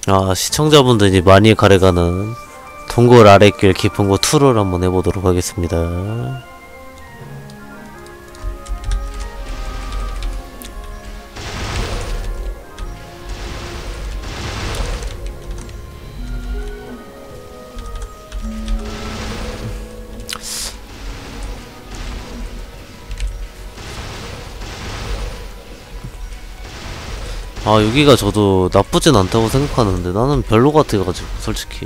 아, 시청자분들이 많이 가래가는 동굴 아랫길 깊은 곳 2를 한번 해보도록 하겠습니다. 아, 여기가 저도 나쁘진 않다고 생각하는데 나는 별로 같아가지고 솔직히.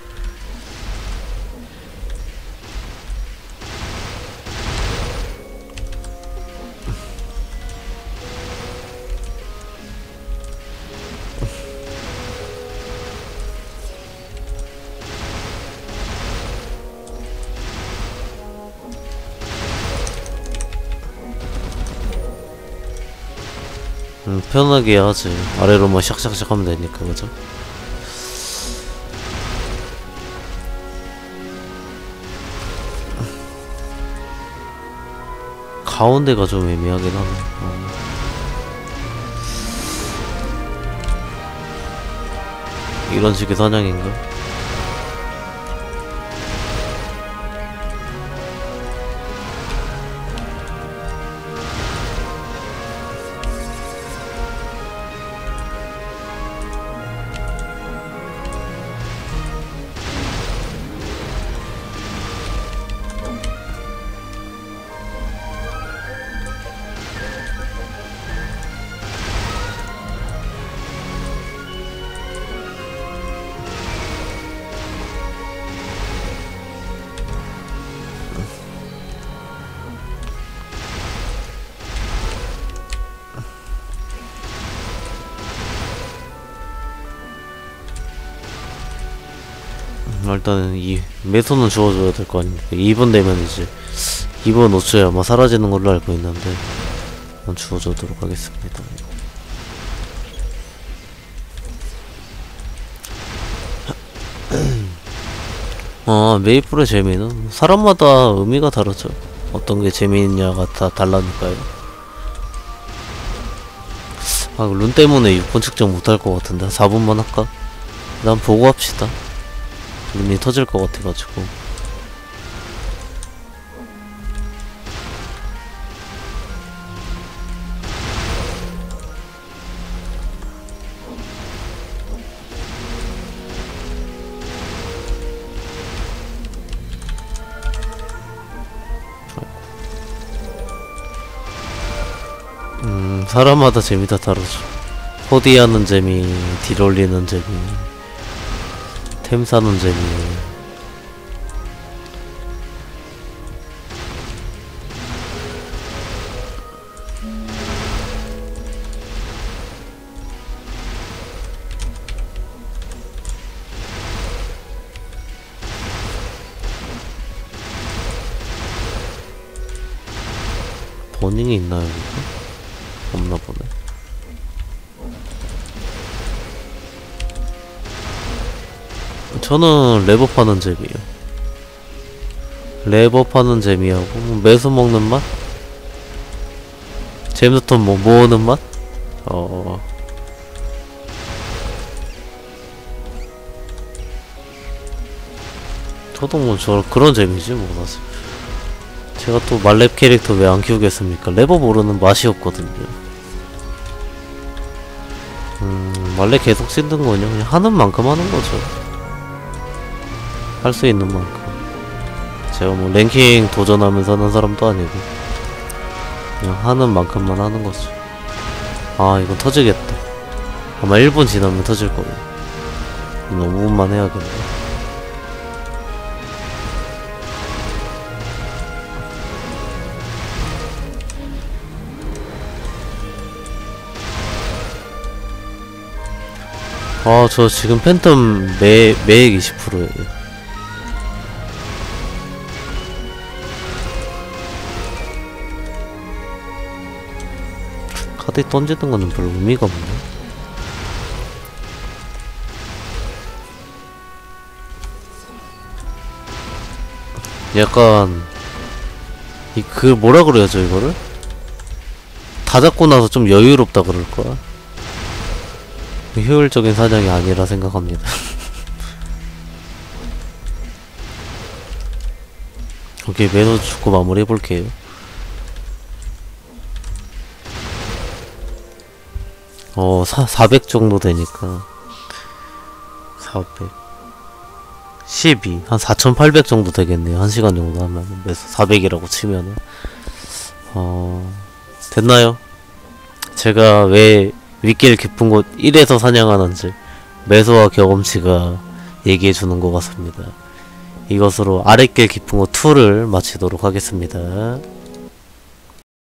편하게 하지. 아래로만 샥샥샥 하면 되니까, 그죠? 가운데가 좀 애매하긴 하네. 이런 식의 사냥인가? 일단은 이 매소는 주워줘야 될 거 아닙니까? 2분 되면 이제 2분 5초에 아마 사라지는 걸로 알고 있는데 한번 주워주도록 하겠습니다. 메이플의 재미는 사람마다 의미가 다르죠. 어떤 게 재미있냐가 다 달라니까요. 아, 룬 때문에 6분 측정 못할 것 같은데 4분만 할까? 난 보고 합시다. 룬이 터질 것 같아가지고. 사람마다 재미 다 다르죠. 호디하는 재미, 딜 올리는 재미, 템 사는 재미. 버닝이 있나요, 이거? 없나 보네. 저는 랩업 하는 재미에요. 랩업 하는 재미하고 매수 먹는 맛? 잼스톤 뭐 모으는 맛? 저도 뭐 저 그런 재미지 뭐 사실. 제가 또 말렙 캐릭터 왜 안 키우겠습니까? 랩업 모르는 맛이 없거든요. 말렙 계속 씻는 거냐? 그냥 하는 만큼 하는 거죠. 할 수 있는 만큼. 제가 뭐 랭킹 도전하면서 하는 사람도 아니고 그냥 하는 만큼만 하는 거죠. 아, 이거 터지겠다. 아마 1분 지나면 터질 거예요. 5분만 해야겠네. 아, 저 지금 팬텀 매액 20%예요. 카드 던지는 거는 별로 의미가 없네. 약간 그 뭐라 그래야죠, 이거를? 다 잡고 나서 좀 여유롭다 그럴 거야. 효율적인 사냥이 아니라 생각합니다. 오케이, 매너 죽고 마무리 해볼게요. 어, 400 정도 되니까 400 12 한 4800 정도 되겠네요. 1시간 정도 하면. 그래서 400이라고 치면은 됐나요? 제가 왜 윗길 깊은 곳 1에서 사냥하는지 매소와 경험치가 얘기해주는 것 같습니다. 이것으로 아랫길 깊은 곳 2를 마치도록 하겠습니다.